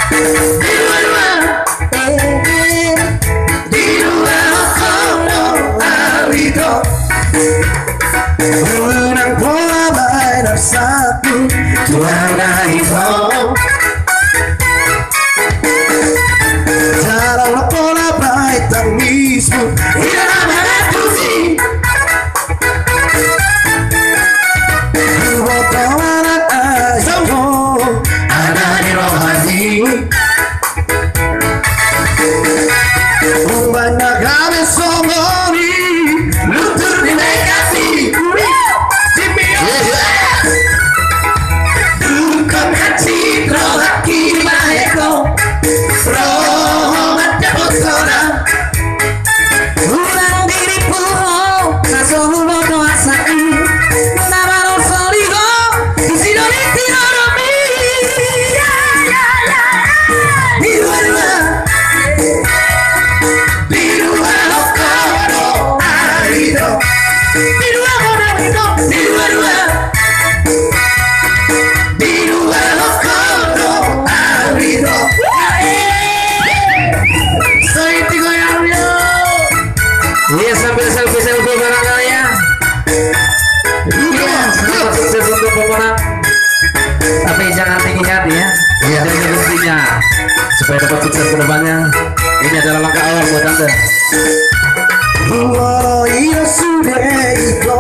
Di luar kono arito unang bola mainan satu tuan itu dalam bola baik tangismu tidak ada tusi botolan ajamu ada di rohani banyak kali songoni luntur di negasi dukan hati rohaki maheko rohat jabotona ulang diriku kasih bodo asai nama soligo isidori tiroromi di luar iya sambil selfie barangkali ya. Iya, selamat sukses untuk pemenang. Tapi jangan tinggi hati ya. Iya. Jaga dirinya supaya dapat sukses ke depannya. Ini adalah langkah awal buat Anda. Walau ia sudah itu